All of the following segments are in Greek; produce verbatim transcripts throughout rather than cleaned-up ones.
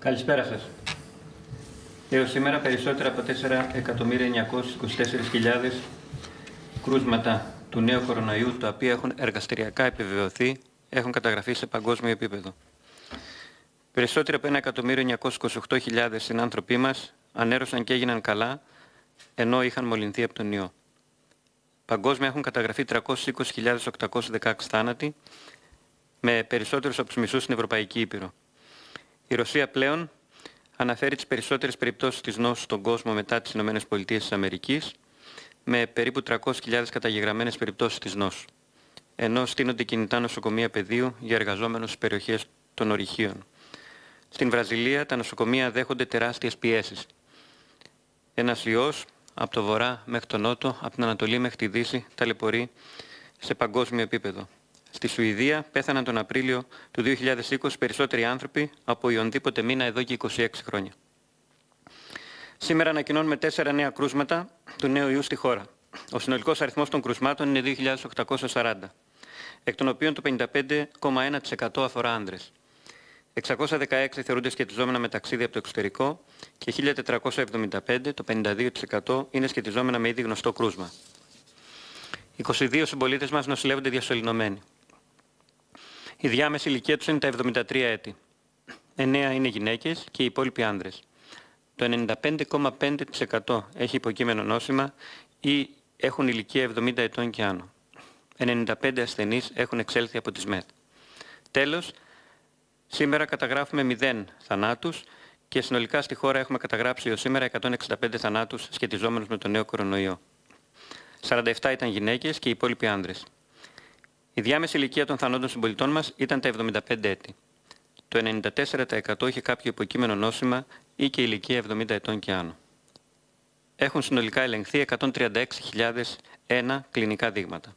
Καλησπέρα σας. Έως σήμερα περισσότερα από τέσσερα εκατομμύρια εννιακόσιες είκοσι τέσσερις χιλιάδες κρούσματα του νέου κορονοϊού, τα οποία έχουν εργαστηριακά επιβεβαιωθεί, έχουν καταγραφεί σε παγκόσμιο επίπεδο. Περισσότεροι από ένα εκατομμύριο εννιακόσιες είκοσι οκτώ χιλιάδες συνάνθρωποι μας ανέρωσαν και έγιναν καλά, ενώ είχαν μολυνθεί από τον ιό. Παγκόσμια έχουν καταγραφεί τριακόσιες είκοσι χιλιάδες οκτακόσιοι δεκαέξι θάνατοι, με περισσότερους από τους μισούς στην Ευρωπαϊκή Ήπειρο. Η Ρωσία πλέον αναφέρει τις περισσότερες περιπτώσεις της νόσου στον κόσμο μετά τις ΗΠΑ, με περίπου τριακόσιες χιλιάδες καταγεγραμμένες περιπτώσεις της νόσου, ενώ στείνονται κινητά νοσοκομεία πεδίου για εργαζόμενους στις περιοχές των ορυχείων. Στην Βραζιλία τα νοσοκομεία δέχονται τεράστιες πιέσεις. Ένας ιός από το βορρά μέχρι το νότο, από την Ανατολή μέχρι τη Δύση, ταλαιπωρεί σε παγκόσμιο επίπεδο. Στη Σουηδία πέθαναν τον Απρίλιο του δύο χιλιάδες είκοσι περισσότεροι άνθρωποι από οποιονδήποτε μήνα εδώ και είκοσι έξι χρόνια. Σήμερα ανακοινώνουμε τέσσερα νέα κρούσματα του νέου ιού στη χώρα. Ο συνολικός αριθμός των κρουσμάτων είναι δύο χιλιάδες οκτακόσια σαράντα, εκ των οποίων το πενήντα πέντε κόμμα ένα τοις εκατό αφορά άνδρες. εξακόσια δεκαέξι θεωρούνται σχετιζόμενα με ταξίδια από το εξωτερικό και χίλια τετρακόσια εβδομήντα πέντε, το πενήντα δύο τοις εκατό, είναι σχετιζόμενα με ήδη γνωστό κρούσμα. είκοσι δύο συμπολίτες μας νοσηλεύονται διασωληνωμένοι. Η διάμεση ηλικία τους είναι τα εβδομήντα τρία έτη. εννέα είναι γυναίκες και οι υπόλοιποι άνδρες. Το ενενήντα πέντε κόμμα πέντε τοις εκατό έχει υποκείμενο νόσημα ή έχουν ηλικία εβδομήντα ετών και άνω. ενενήντα πέντε ασθενείς έχουν εξέλθει από τις ΜΕΘ. Τέλος, σήμερα καταγράφουμε μηδέν θανάτους και συνολικά στη χώρα έχουμε καταγράψει έως σήμερα εκατόν εξήντα πέντε θανάτους σχετιζόμενους με τον νέο κορονοϊό. σαράντα επτά ήταν γυναίκες και οι υπόλοιποι άνδρες. Η διάμεση ηλικία των θανόντων συμπολιτών μας ήταν τα εβδομήντα πέντε έτη. Το ενενήντα τέσσερα τοις εκατό είχε κάποιο υποκείμενο νόσημα ή και ηλικία εβδομήντα ετών και άνω. Έχουν συνολικά ελεγχθεί εκατόν τριάντα έξι χιλιάδες ένα κλινικά δείγματα.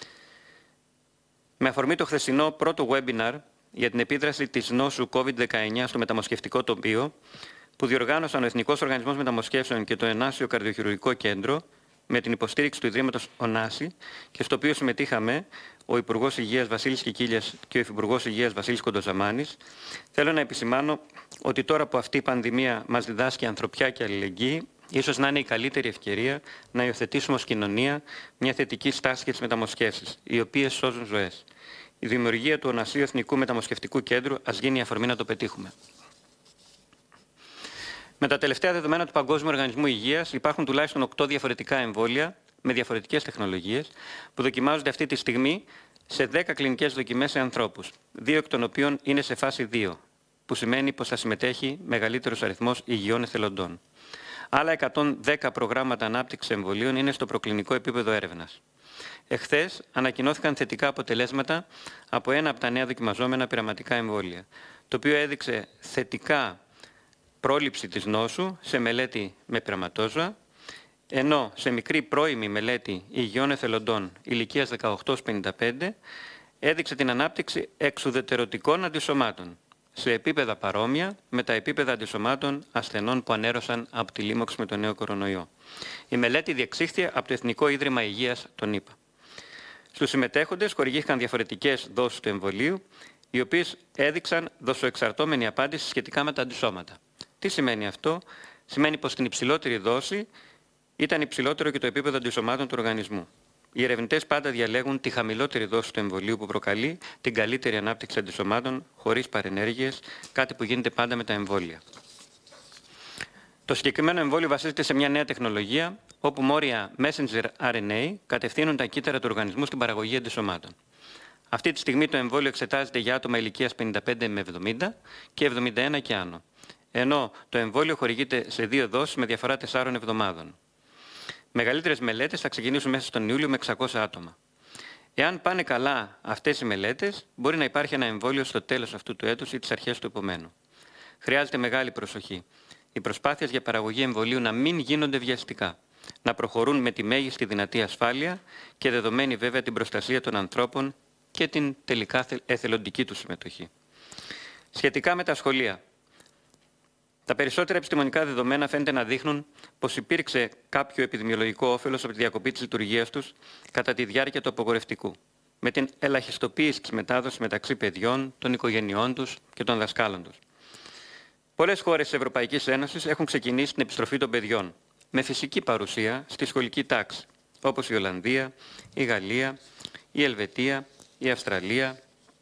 Με αφορμή το χθεσινό πρώτο webinar για την επίδραση της νόσου κόβιντ δεκαεννιά στο μεταμοσχευτικό τοπίο, που διοργάνωσαν ο Εθνικός Οργανισμός Μεταμοσχεύσεων και το Ενάσιο Καρδιοχειρουργικό Κέντρο, με την υποστήριξη του Ιδρύματος Ωνάση, και στο οποίο συμμετείχαμε ο Υπουργός Υγείας Βασίλης Κικίλιας και ο Υφυπουργός Υγείας Βασίλης Κοντοζαμάνης, θέλω να επισημάνω ότι τώρα που αυτή η πανδημία μας διδάσκει ανθρωπιά και αλληλεγγύη, ίσως να είναι η καλύτερη ευκαιρία να υιοθετήσουμε ως κοινωνία μια θετική στάση για τις μεταμοσχεύσεις, οι οποίες σώζουν ζωές. Η δημιουργία του Ωνασίου Εθνικού Μεταμοσχευτικού Κέντρου ας γίνει η αφορμή να το πετύχουμε. Με τα τελευταία δεδομένα του Παγκόσμιου Οργανισμού Υγείας υπάρχουν τουλάχιστον οκτώ διαφορετικά εμβόλια με διαφορετικές τεχνολογίες που δοκιμάζονται αυτή τη στιγμή σε δέκα κλινικές δοκιμές σε ανθρώπους, δύο εκ των οποίων είναι σε φάση δύο, που σημαίνει πως θα συμμετέχει μεγαλύτερος αριθμός υγιών εθελοντών. Άλλα εκατόν δέκα προγράμματα ανάπτυξης εμβολίων είναι στο προκλινικό επίπεδο έρευνας. Εχθές ανακοινώθηκαν θετικά αποτελέσματα από ένα από τα νέα δοκιμαζόμενα πειραματικά εμβόλια, το οποίο έδειξε θετικά πρόληψη της νόσου σε μελέτη με πειραματόζωα, ενώ σε μικρή πρώιμη μελέτη υγιών εθελοντών ηλικίας δεκαοκτώ έως πενήντα πέντε έδειξε την ανάπτυξη εξουδετερωτικών αντισωμάτων σε επίπεδα παρόμοια με τα επίπεδα αντισωμάτων ασθενών που ανέρωσαν από τη λίμωξη με τον νέο κορονοϊό. Η μελέτη διεξήχθη από το Εθνικό Ίδρυμα Υγείας των ΗΠΑ. Στους συμμετέχοντες χορηγήθηκαν διαφορετικές δόσεις του εμβολίου, οι οποίες έδειξαν δοσοεξαρτώμενη απάντηση σχετικά με τα αντισώματα. Τι σημαίνει αυτό? Σημαίνει πως στην υψηλότερη δόση ήταν υψηλότερο και το επίπεδο αντισωμάτων του οργανισμού. Οι ερευνητές πάντα διαλέγουν τη χαμηλότερη δόση του εμβολίου που προκαλεί την καλύτερη ανάπτυξη αντισωμάτων χωρίς παρενέργειες, κάτι που γίνεται πάντα με τα εμβόλια. Το συγκεκριμένο εμβόλιο βασίζεται σε μια νέα τεχνολογία, όπου μόρια messenger αρ εν έι κατευθύνουν τα κύτταρα του οργανισμού στην παραγωγή αντισωμάτων. Αυτή τη στιγμή το εμβόλιο εξετάζεται για άτομα ηλικίας πενήντα πέντε με εβδομήντα και εβδομήντα ένα και άνω, ενώ το εμβόλιο χορηγείται σε δύο δόσεις με διαφορά τεσσάρων εβδομάδων. Μεγαλύτερες μελέτες θα ξεκινήσουν μέσα στον Ιούλιο με εξακόσια άτομα. Εάν πάνε καλά αυτές οι μελέτες, μπορεί να υπάρχει ένα εμβόλιο στο τέλος αυτού του έτους ή τις αρχές του επομένου. Χρειάζεται μεγάλη προσοχή. Οι προσπάθειες για παραγωγή εμβολίου να μην γίνονται βιαστικά, να προχωρούν με τη μέγιστη δυνατή ασφάλεια και δεδομένη βέβαια την προστασία των ανθρώπων και την τελικά εθελοντική του συμμετοχή. Σχετικά με τα σχολεία. Τα περισσότερα επιστημονικά δεδομένα φαίνεται να δείχνουν πως υπήρξε κάποιο επιδημιολογικό όφελος από τη διακοπή της λειτουργίας τους κατά τη διάρκεια του απογορευτικού, με την ελαχιστοποίηση της μετάδοσης μεταξύ παιδιών, των οικογενειών τους και των δασκάλων τους. Πολλές χώρες της Ευρωπαϊκής Ένωσης έχουν ξεκινήσει την επιστροφή των παιδιών με φυσική παρουσία στη σχολική τάξη, όπως η Ολλανδία, η Γαλλία, η Ελβετία, η Αυστραλία,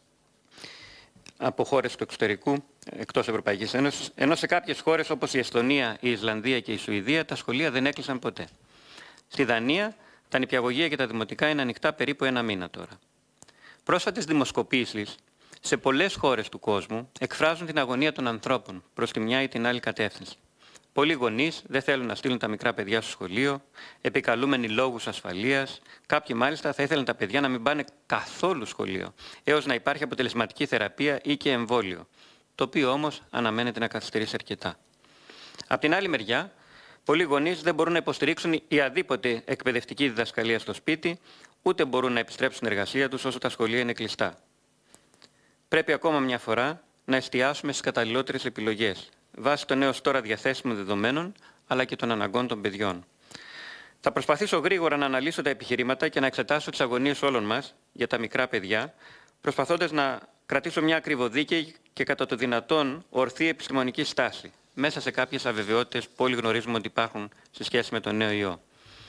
από χώρες του εξωτερικού, εκτός Ευρωπαϊκής Ένωσης, ενώ σε κάποιες χώρες όπως η Εσθονία, η Ισλανδία και η Σουηδία τα σχολεία δεν έκλεισαν ποτέ. Στη Δανία τα νηπιαγωγεία και τα δημοτικά είναι ανοιχτά περίπου ένα μήνα τώρα. Πρόσφατες δημοσκοπήσεις σε πολλές χώρες του κόσμου εκφράζουν την αγωνία των ανθρώπων προς τη μια ή την άλλη κατεύθυνση. Πολλοί γονείς δεν θέλουν να στείλουν τα μικρά παιδιά στο σχολείο, επικαλούμενοι λόγους ασφαλείας. Κάποιοι μάλιστα θα ήθελαν τα παιδιά να μην πάνε καθόλου σχολείο, έως να υπάρχει αποτελεσματική θεραπεία ή και εμβόλιο, το οποίο όμως αναμένεται να καθυστερήσει αρκετά. Απ' την άλλη μεριά, πολλοί γονείς δεν μπορούν να υποστηρίξουν η αδίποτε εκπαιδευτική διδασκαλία στο σπίτι, ούτε μπορούν να επιστρέψουν στην εργασία τους όσο τα σχολεία είναι κλειστά. Πρέπει ακόμα μια φορά να εστιάσουμε στις καταλληλότερες επιλογές, βάσει των έως τώρα διαθέσιμων δεδομένων, αλλά και των αναγκών των παιδιών. Θα προσπαθήσω γρήγορα να αναλύσω τα επιχειρήματα και να εξετάσω τις αγωνίες όλων μας για τα μικρά παιδιά, προσπαθώντας να κρατήσω μια ακριβοδίκαιη και κατά το δυνατόν ορθή επιστημονική στάση, μέσα σε κάποιες αβεβαιότητες που όλοι γνωρίζουμε ότι υπάρχουν σε σχέση με τον νέο ιό.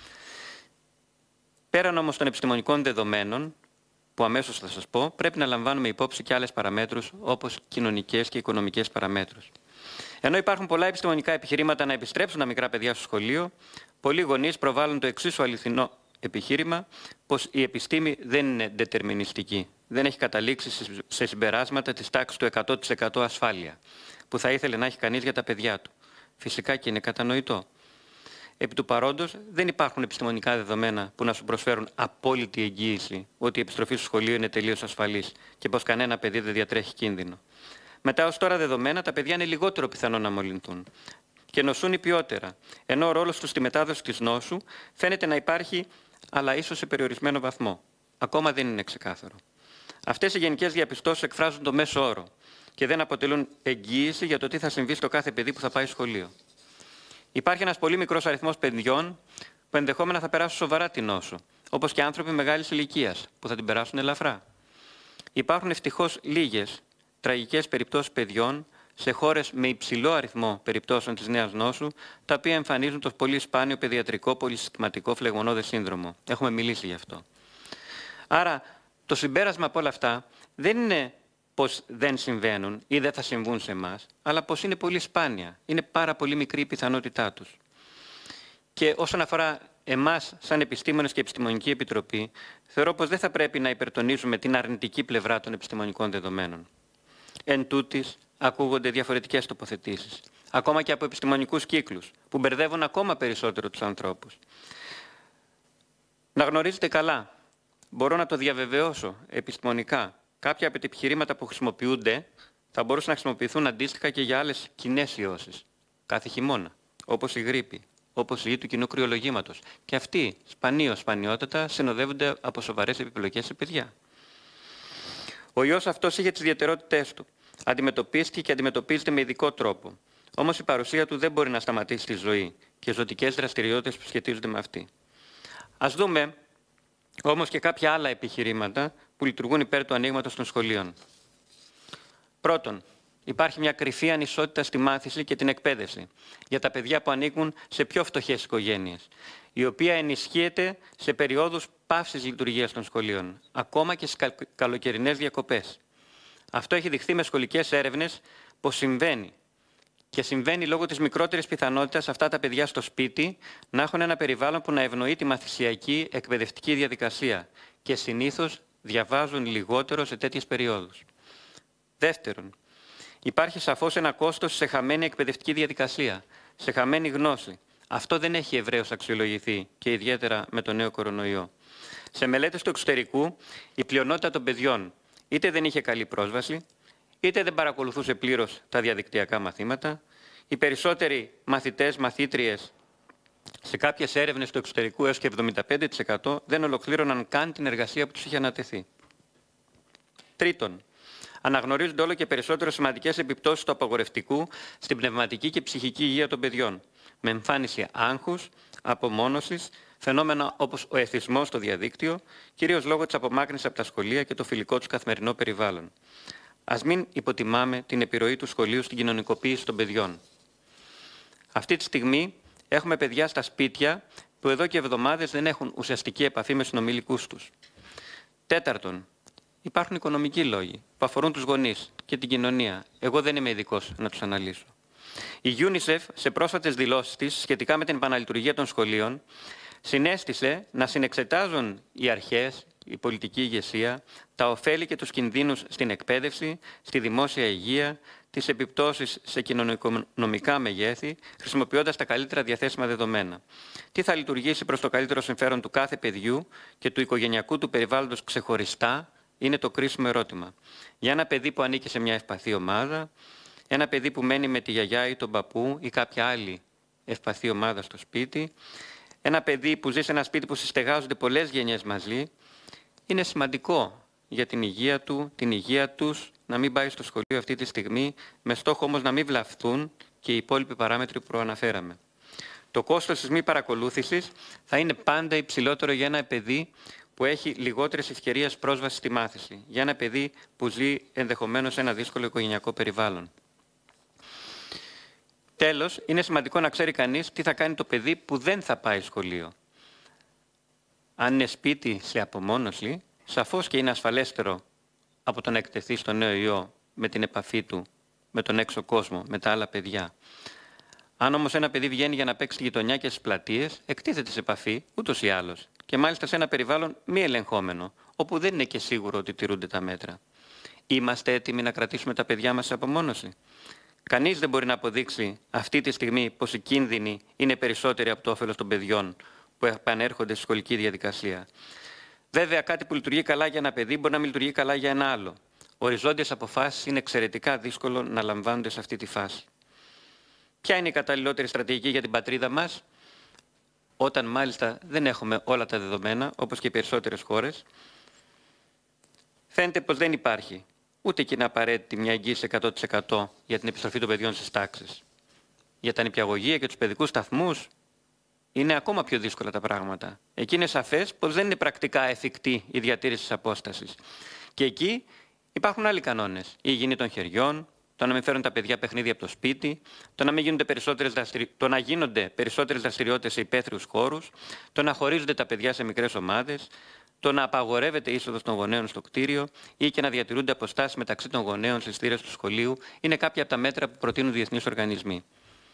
Πέραν όμως των επιστημονικών δεδομένων, που αμέσως θα σας πω, πρέπει να λαμβάνουμε υπόψη και άλλες παραμέτρους, όπως κοινωνικές και οικονομικές παραμέτρους. Ενώ υπάρχουν πολλά επιστημονικά επιχειρήματα να επιστρέψουν τα μικρά παιδιά στο σχολείο, πολλοί γονείς προβάλλουν το εξίσου αληθινό επιχείρημα πως η επιστήμη δεν είναι δετερμινιστική. Δεν έχει καταλήξει σε συμπεράσματα της τάξης του εκατό τοις εκατό ασφάλεια, που θα ήθελε να έχει κανείς για τα παιδιά του. Φυσικά και είναι κατανοητό. Επί του παρόντος, δεν υπάρχουν επιστημονικά δεδομένα που να σου προσφέρουν απόλυτη εγγύηση ότι η επιστροφή στο σχολείο είναι τελείως ασφαλής και πως κανένα παιδί δεν διατρέχει κίνδυνο. Με τα ως τώρα δεδομένα, τα παιδιά είναι λιγότερο πιθανό να μολυνθούν και νοσούν υπιότερα, ενώ ο ρόλος τους στη μετάδοση της νόσου φαίνεται να υπάρχει, αλλά ίσως σε περιορισμένο βαθμό. Ακόμα δεν είναι ξεκάθαρο. Αυτές οι γενικές διαπιστώσεις εκφράζουν το μέσο όρο και δεν αποτελούν εγγύηση για το τι θα συμβεί στο κάθε παιδί που θα πάει σχολείο. Υπάρχει ένας πολύ μικρός αριθμός παιδιών που ενδεχόμενα θα περάσουν σοβαρά την νόσο, όπως και άνθρωποι μεγάλης ηλικίας που θα την περάσουν ελαφρά. Υπάρχουν ευτυχώς λίγες τραγικές περιπτώσεις παιδιών σε χώρες με υψηλό αριθμό περιπτώσεων της νέας νόσου, τα οποία εμφανίζουν το πολύ σπάνιο παιδιατρικό πολυσυστηματικό φλεγμονώδες σύνδρομο. Έχουμε μιλήσει γι' αυτό. Άρα, το συμπέρασμα από όλα αυτά δεν είναι πως δεν συμβαίνουν ή δεν θα συμβούν σε εμάς, αλλά πως είναι πολύ σπάνια. Είναι πάρα πολύ μικρή η πιθανότητά τους. Και όσον αφορά εμάς, σαν επιστήμονες και επιστημονική επιτροπή, θεωρώ πως δεν θα πρέπει να υπερτονίζουμε την αρνητική πλευρά των επιστημονικών δεδομένων. Εν τούτης, ακούγονται διαφορετικές τοποθετήσεις, ακόμα και από επιστημονικούς κύκλους, που μπερδεύουν ακόμα περισσότερο τους ανθρώπους. Να γνωρίζετε καλά, μπορώ να το διαβεβαιώσω επιστημονικά, κάποια από τα επιχειρήματα που χρησιμοποιούνται θα μπορούσαν να χρησιμοποιηθούν αντίστοιχα και για άλλες κοινές ιώσεις, κάθε χειμώνα, όπως η γρίπη, όπως η ιή του κοινού κρυολογήματος. Και αυτοί, σπανίως σπανιότατα, συνοδεύονται από σοβαρές επιπλοκές σε παιδιά. Ο ιός αυτός είχε τις ιδιαιτερότητές του. Αντιμετωπίστηκε και αντιμετωπίζεται με ειδικό τρόπο. Όμως η παρουσία του δεν μπορεί να σταματήσει τη ζωή και ζωτικές δραστηριότητες που σχετίζονται με αυτή. Ας δούμε όμως και κάποια άλλα επιχειρήματα που λειτουργούν υπέρ του ανοίγματος των σχολείων. Πρώτον, υπάρχει μια κρυφή ανισότητα στη μάθηση και την εκπαίδευση για τα παιδιά που ανήκουν σε πιο φτωχές οικογένειες, η οποία ενισχύεται σε περιόδους πάυσης λειτουργίας των σχολείων, ακόμα και στις καλοκαιρινές διακοπές. Αυτό έχει δειχθεί με σχολικές έρευνες πως συμβαίνει. Και συμβαίνει λόγω της μικρότερης πιθανότητας αυτά τα παιδιά στο σπίτι να έχουν ένα περιβάλλον που να ευνοεί τη μαθησιακή εκπαιδευτική διαδικασία και συνήθως διαβάζουν λιγότερο σε τέτοιες περιόδους. Δεύτερον, υπάρχει σαφώς ένα κόστος σε χαμένη εκπαιδευτική διαδικασία, σε χαμένη γνώση. Αυτό δεν έχει ευρέως αξιολογηθεί και ιδιαίτερα με τον νέο κορονοϊό. Σε μελέτες του εξωτερικού, η πλειονότητα των παιδιών είτε δεν είχε καλή πρόσβαση, είτε δεν παρακολουθούσε πλήρως τα διαδικτυακά μαθήματα. Οι περισσότεροι μαθητές, μαθήτριες, σε κάποιες έρευνες του εξωτερικού έως και εβδομήντα πέντε τοις εκατό δεν ολοκλήρωναν καν την εργασία που τους είχε ανατεθεί. Τρίτον, αναγνωρίζονται όλο και περισσότερο σημαντικές επιπτώσεις του απαγορευτικού στην πνευματική και ψυχική υγεία των παιδιών, με εμφάνιση άγχους, απομόνωσης, φαινόμενα όπως ο εθισμός στο διαδίκτυο, κυρίως λόγω της απομάκρυνσης από τα σχολεία και το φιλικό τους καθημερινό περιβάλλον. Ας μην υποτιμάμε την επιρροή του σχολείου στην κοινωνικοποίηση των παιδιών. Αυτή τη στιγμή έχουμε παιδιά στα σπίτια που εδώ και εβδομάδες δεν έχουν ουσιαστική επαφή με συνομιλικούς τους. Τέταρτον, υπάρχουν οικονομικοί λόγοι που αφορούν τους γονείς και την κοινωνία. Εγώ δεν είμαι ειδικός να τους αναλύσω. Η UNICEF σε πρόσφατες δηλώσεις της σχετικά με την επαναλειτουργία των σχολείων συνέστησε να συνεξετάζουν οι αρχές, η πολιτική ηγεσία, τα ωφέλη και τους κινδύνους στην εκπαίδευση, στη δημόσια υγεία, τις επιπτώσεις σε κοινωνικονομικά μεγέθη, χρησιμοποιώντας τα καλύτερα διαθέσιμα δεδομένα. Τι θα λειτουργήσει προς το καλύτερο συμφέρον του κάθε παιδιού και του οικογενειακού του περιβάλλοντος ξεχωριστά, είναι το κρίσιμο ερώτημα. Για ένα παιδί που ανήκει σε μια ευπαθή ομάδα, ένα παιδί που μένει με τη γιαγιά ή τον παππού ή κάποια άλλη ευπαθή ομάδα στο σπίτι, ένα παιδί που ζει σε ένα σπίτι που συστεγάζονται πολλές γενιές μαζί, είναι σημαντικό για την υγεία του, την υγεία τους, να μην πάει στο σχολείο αυτή τη στιγμή, με στόχο όμως να μην βλαφθούν και οι υπόλοιποι παράμετροι που προαναφέραμε. Το κόστος της μη παρακολούθησης θα είναι πάντα υψηλότερο για ένα παιδί που έχει λιγότερες ευκαιρίες πρόσβασης στη μάθηση, για ένα παιδί που ζει ενδεχομένως σε ένα δύσκολο οικογενειακό περιβάλλον. Τέλος, είναι σημαντικό να ξέρει κανείς τι θα κάνει το παιδί που δεν θα πάει σχολείο. Αν είναι σπίτι σε απομόνωση, σαφώς και είναι ασφαλέστερο από το να εκτεθεί στο νέο ιό με την επαφή του με τον έξω κόσμο, με τα άλλα παιδιά. Αν όμως ένα παιδί βγαίνει για να παίξει στη γειτονιά και στις πλατείες, εκτίθεται σε επαφή ούτως ή άλλως. Και μάλιστα σε ένα περιβάλλον μη ελεγχόμενο, όπου δεν είναι και σίγουρο ότι τηρούνται τα μέτρα. Είμαστε έτοιμοι να κρατήσουμε τα παιδιά μας σε απομόνωση? Κανείς δεν μπορεί να αποδείξει αυτή τη στιγμή πως οι κίνδυνοι είναι περισσότεροι από το όφελος των παιδιών που επανέρχονται στη σχολική διαδικασία. Βέβαια, κάτι που λειτουργεί καλά για ένα παιδί μπορεί να μην λειτουργεί καλά για ένα άλλο. Οριζόντιες αποφάσεις είναι εξαιρετικά δύσκολο να λαμβάνονται σε αυτή τη φάση. Ποια είναι η καταλληλότερη στρατηγική για την πατρίδα μας, όταν μάλιστα δεν έχουμε όλα τα δεδομένα, όπως και οι περισσότερες χώρες? Φαίνεται πως δεν υπάρχει ούτε και είναι απαραίτητη μια εγγύηση εκατό τοις εκατό για την επιστροφή των παιδιών στις τάξεις. Για τα νηπιαγωγεία και τους παιδικούς σταθμούς είναι ακόμα πιο δύσκολα τα πράγματα. Εκεί είναι σαφές πως δεν είναι πρακτικά εφικτή η διατήρηση της απόστασης. Και εκεί υπάρχουν άλλοι κανόνες. Η υγιεινή των χεριών, το να μην φέρουν τα παιδιά παιχνίδια από το σπίτι, το να, μην γίνονται περισσότερες δραστηρι... το να γίνονται περισσότερες δραστηριότητες σε υπαίθριους χώρους, το να χωρίζονται τα παιδιά σε μικρές ομάδες, το να απαγορεύεται η είσοδος των γονέων στο κτίριο ή και να διατηρούνται αποστάσεις μεταξύ των γονέων στις θύρες του σχολείου, είναι κάποια από τα μέτρα που προτείνουν διεθνείς οργανισμοί.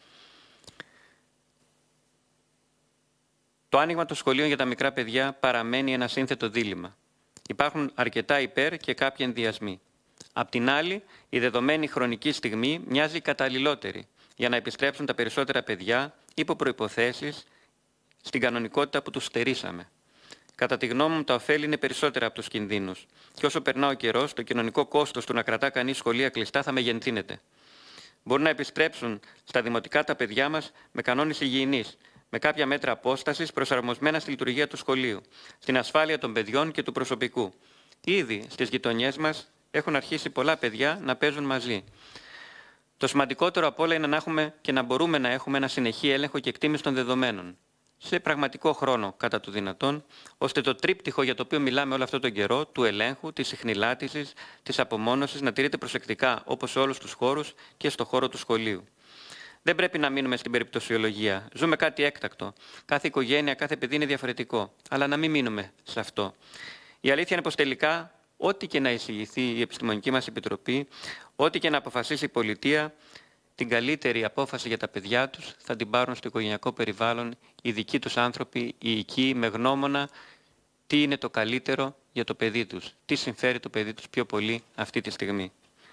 Το άνοιγμα των σχολείων για τα μικρά παιδιά παραμένει ένα σύνθετο δίλημμα. Υπάρχουν αρκετά υπέρ και κάποιοι ενδιασμοί. Απ' την άλλη, η δεδομένη χρονική στιγμή μοιάζει καταλληλότερη για να επιστρέψουν τα περισσότερα παιδιά υπό προϋποθέσεις στην κανονικότητα που τους στερήσαμε. Κατά τη γνώμη μου, τα ωφέλη είναι περισσότερα από τους κινδύνους. Και όσο περνά ο καιρός, το κοινωνικό κόστος του να κρατά κανείς σχολεία κλειστά θα μεγενθύνεται. Μπορούν να επιστρέψουν στα δημοτικά τα παιδιά μας με κανόνες υγιεινής, με κάποια μέτρα απόστασης προσαρμοσμένα στη λειτουργία του σχολείου, στην ασφάλεια των παιδιών και του προσωπικού. Ήδη στις γειτονιές μας έχουν αρχίσει πολλά παιδιά να παίζουν μαζί. Το σημαντικότερο απ' όλα είναι να έχουμε και να μπορούμε να έχουμε ένα συνεχή έλεγχο και εκτίμηση των δεδομένων, σε πραγματικό χρόνο κατά του δυνατόν, ώστε το τρίπτυχο για το οποίο μιλάμε όλο αυτό τον καιρό, του ελέγχου, της συχνηλάτησης, της απομόνωσης, να τηρείται προσεκτικά όπως σε όλους τους χώρους και στο χώρο του σχολείου. Δεν πρέπει να μείνουμε στην περιπτωσιολογία. Ζούμε κάτι έκτακτο. Κάθε οικογένεια, κάθε παιδί είναι διαφορετικό. Αλλά να μην μείνουμε σε αυτό. Η αλήθεια είναι πως τελικά, ό,τι και να εισηγηθεί η Επιστημονική μας Επιτροπή, ό,τι και να αποφασίσει η πολιτεία, την καλύτερη απόφαση για τα παιδιά τους θα την πάρουν στο οικογενειακό περιβάλλον οι δικοί τους άνθρωποι, οι οικοί, με γνώμονα τι είναι το καλύτερο για το παιδί τους, τι συμφέρει το παιδί τους πιο πολύ αυτή τη στιγμή.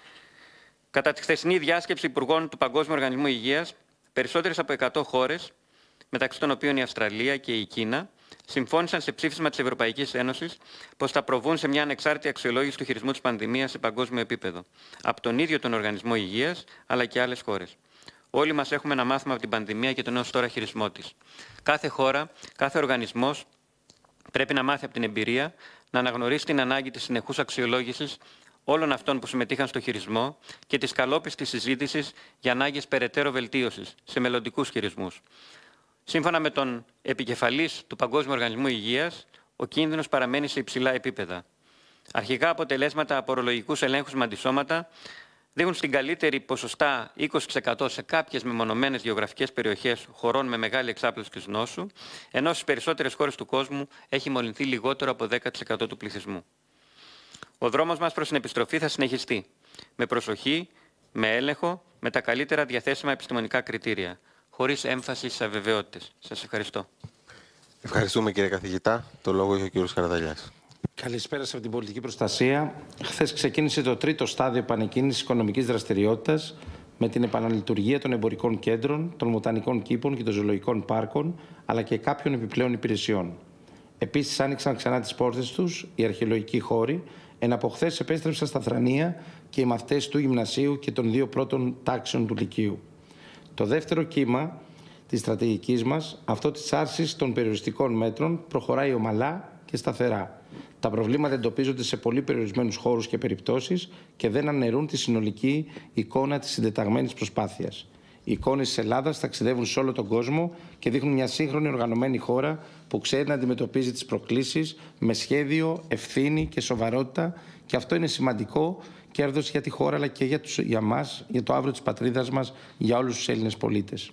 Κατά τη χθεσινή διάσκεψη υπουργών του Παγκόσμιου Οργανισμού Υγείας, περισσότερες από εκατό χώρες, μεταξύ των οποίων η Αυστραλία και η Κίνα, συμφώνησαν σε ψήφισμα της Ευρωπαϊκής Ένωσης πως θα προβούν σε μια ανεξάρτητη αξιολόγηση του χειρισμού της πανδημίας σε παγκόσμιο επίπεδο, από τον ίδιο τον Οργανισμό Υγείας, αλλά και άλλες χώρες. Όλοι μας έχουμε ένα μάθημα από την πανδημία και τον έως τώρα χειρισμό της. Κάθε χώρα, κάθε οργανισμός πρέπει να μάθει από την εμπειρία, να αναγνωρίσει την ανάγκη της συνεχούς αξιολόγησης όλων αυτών που συμμετείχαν στο χειρισμό και της καλόπιστης συζήτησης για ανάγκες περαιτέρω βελτίωσης σε μελλοντικούς χειρισμούς. Σύμφωνα με τον επικεφαλής του Παγκόσμιου Οργανισμού Υγείας, ο κίνδυνος παραμένει σε υψηλά επίπεδα. Αρχικά αποτελέσματα από ορολογικούς ελέγχους με αντισώματα δείχνουν στην καλύτερη ποσοστά είκοσι τοις εκατό σε κάποιες μεμονωμένες γεωγραφικές περιοχές χωρών με μεγάλη εξάπλωση της νόσου, ενώ στις περισσότερες χώρες του κόσμου έχει μολυνθεί λιγότερο από δέκα τοις εκατό του πληθυσμού. Ο δρόμος μας προς την επιστροφή θα συνεχιστεί, με προσοχή, με έλεγχο, με τα καλύτερα διαθέσιμα επιστημονικά κριτήρια, χωρίς έμφαση στις αβεβαιότητες. Σας ευχαριστώ. Ευχαριστούμε, κύριε καθηγητά. Το λόγο έχει ο κύριος Καραδαλιάς. Καλησπέρα από την πολιτική προστασία. Χθες ξεκίνησε το τρίτο στάδιο επανεκκίνησης οικονομικής δραστηριότητας με την επαναλειτουργία των εμπορικών κέντρων, των βοτανικών κήπων και των ζωολογικών πάρκων, αλλά και κάποιων επιπλέον υπηρεσιών. Επίσης, άνοιξαν ξανά τις πόρτες τους οι αρχαιολογικοί χώροι, ενώ από χθες επέστρεψαν στα Θρανία και οι μαθητές του γυμνασίου και των δύο πρώτων τάξεων του Λυκείου. Το δεύτερο κύμα της στρατηγικής μας, αυτό της άρσης των περιοριστικών μέτρων, προχωράει ομαλά και σταθερά. Τα προβλήματα εντοπίζονται σε πολύ περιορισμένους χώρους και περιπτώσεις και δεν αναιρούν τη συνολική εικόνα της συντεταγμένης προσπάθειας. Οι εικόνες της Ελλάδας ταξιδεύουν σε όλο τον κόσμο και δείχνουν μια σύγχρονη οργανωμένη χώρα που ξέρει να αντιμετωπίζει τις προκλήσεις με σχέδιο, ευθύνη και σοβαρότητα, και αυτό είναι σημαντικό κέρδος για τη χώρα αλλά και για, τους, για μας, για το αύριο της πατρίδας μας, για όλους τους Έλληνες πολίτες.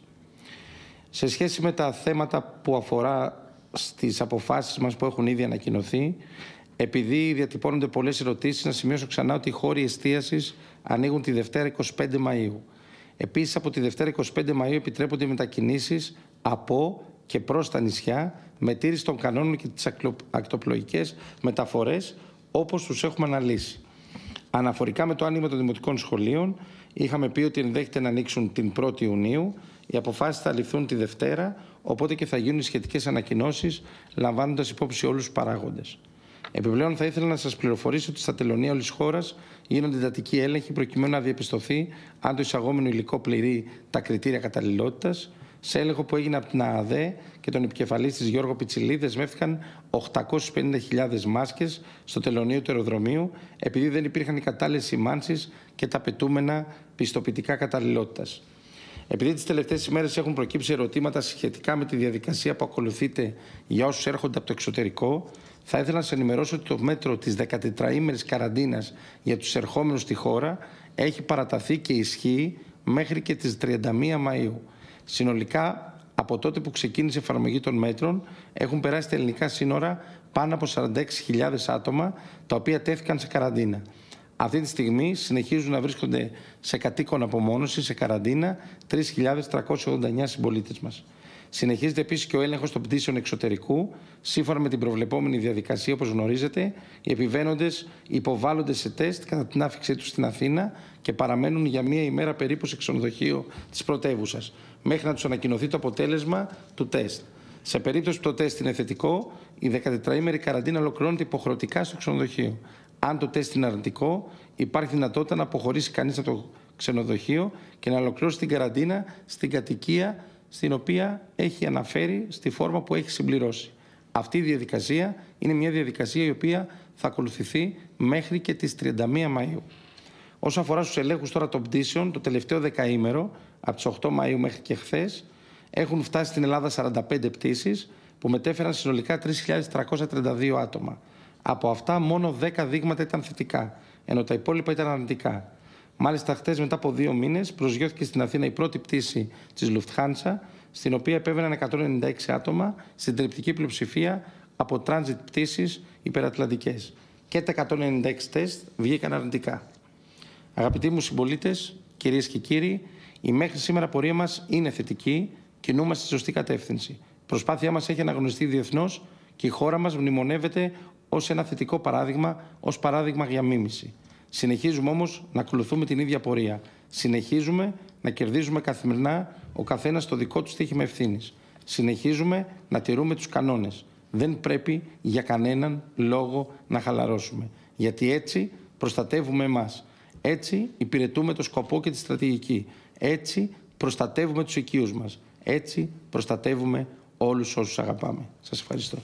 Σε σχέση με τα θέματα που αφορά στις αποφάσεις μας που έχουν ήδη ανακοινωθεί, επειδή διατυπώνονται πολλές ερωτήσεις, να σημειώσω ξανά ότι οι χώροι εστίασης ανοίγουν τη Δευτέρα εικοστή πέμπτη Μαΐου. Επίσης, από τη Δευτέρα εικοστή πέμπτη Μαΐου επιτρέπονται οι μετακινήσεις από και προς τα νησιά με τήρηση των κανόνων και τις ακτοπλοϊκές μεταφορές όπως τους έχουμε αναλύσει. Αναφορικά με το άνοιγμα των δημοτικών σχολείων, είχαμε πει ότι ενδέχεται να ανοίξουν την πρώτη Ιουνίου. Οι αποφάσεις θα ληφθούν τη Δευτέρα, οπότε και θα γίνουν οι σχετικές ανακοινώσεις, λαμβάνοντας υπόψη όλους τους παράγοντες. Επιπλέον, θα ήθελα να σας πληροφορήσω ότι στα τελωνεία όλης της χώρας γίνονται εντατικοί έλεγχοι προκειμένου να διαπιστωθεί αν το εισαγόμενο υλικό πληρεί τα κριτήρια καταλληλότητας. Σε έλεγχο που έγινε από την ΑΑΔΕ και τον επικεφαλής της Γιώργο Πιτσιλή, δεσμεύτηκαν οκτακόσιες πενήντα χιλιάδες μάσκες στο τελωνείο του αεροδρομίου, επειδή δεν υπήρχαν οι κατάλληλες σημάνσεις και τα απαιτούμενα πιστοποιητικά καταλληλότητας. Επειδή τις τελευταίες ημέρες έχουν προκύψει ερωτήματα σχετικά με τη διαδικασία που ακολουθείται για όσους έρχονται από το εξωτερικό, θα ήθελα να σας ενημερώσω ότι το μέτρο της δεκατετραήμερης καραντίνας για τους ερχόμενους στη χώρα έχει παραταθεί και ισχύει μέχρι και τις τριάντα μία Μαΐου. Συνολικά, από τότε που ξεκίνησε η εφαρμογή των μέτρων, έχουν περάσει στα ελληνικά σύνορα πάνω από σαράντα έξι χιλιάδες άτομα, τα οποία τέθηκαν σε καραντίνα. Αυτή τη στιγμή συνεχίζουν να βρίσκονται σε κατοίκον απομόνωση, σε καραντίνα, τρεις χιλιάδες τριακόσιοι ογδόντα εννέα συμπολίτες μας. Συνεχίζεται επίσης και ο έλεγχος των πτήσεων εξωτερικού. Σύμφωνα με την προβλεπόμενη διαδικασία, όπως γνωρίζετε, οι επιβαίνοντες υποβάλλονται σε τεστ κατά την άφιξή τους στην Αθήνα και παραμένουν για μία ημέρα περίπου σε ξενοδοχείο της πρωτεύουσας, μέχρι να τους ανακοινωθεί το αποτέλεσμα του τεστ. Σε περίπτωση που το τεστ είναι θετικό, η δεκατετραήμερη καραντίνα ολοκληρώνεται υποχρεωτικά στο ξενοδοχείο. Αν το τεστ είναι αρνητικό, υπάρχει δυνατότητα να αποχωρήσει κανείς από το ξενοδοχείο και να ολοκληρώσει την καραντίνα στην κατοικία στην οποία έχει αναφέρει, στη φόρμα που έχει συμπληρώσει. Αυτή η διαδικασία είναι μια διαδικασία η οποία θα ακολουθηθεί μέχρι και τις τριάντα μία Μαΐου. Όσον αφορά στους ελέγχους τώρα των πτήσεων, το τελευταίο δεκαήμερο, από τις οκτώ Μαΐου μέχρι και χθες, έχουν φτάσει στην Ελλάδα σαράντα πέντε πτήσεις που μετέφεραν συνολικά τρεις χιλιάδες τριακόσια τριάντα δύο άτομα. Από αυτά μόνο δέκα δείγματα ήταν θετικά, ενώ τα υπόλοιπα ήταν αρνητικά. Μάλιστα, χτες, μετά από δύο μήνες, προσγειώθηκε στην Αθήνα η πρώτη πτήση της Lufthansa, στην οποία επέβαιναν εκατόν ενενήντα έξι άτομα, στην τριπτική πλειοψηφία από transit πτήσεις υπερατλαντικές. Και τα εκατόν ενενήντα έξι τεστ βγήκαν αρνητικά. Αγαπητοί μου συμπολίτες, κυρίες και κύριοι, η μέχρι σήμερα πορεία μας είναι θετική, κινούμαστε στη σωστή κατεύθυνση. Η προσπάθειά μας έχει αναγνωριστεί διεθνώς και η χώρα μας μνημονεύεται ως ένα θετικό παράδειγμα, ως παράδειγμα για μίμηση. Συνεχίζουμε όμως να ακολουθούμε την ίδια πορεία. Συνεχίζουμε να κερδίζουμε καθημερινά ο καθένας το δικό του στοίχημα ευθύνης. Συνεχίζουμε να τηρούμε τους κανόνες. Δεν πρέπει για κανέναν λόγο να χαλαρώσουμε. Γιατί έτσι προστατεύουμε εμάς. Έτσι υπηρετούμε το σκοπό και τη στρατηγική. Έτσι προστατεύουμε τους οικείους μας. Έτσι προστατεύουμε όλους όσους αγαπάμε. Σας ευχαριστώ.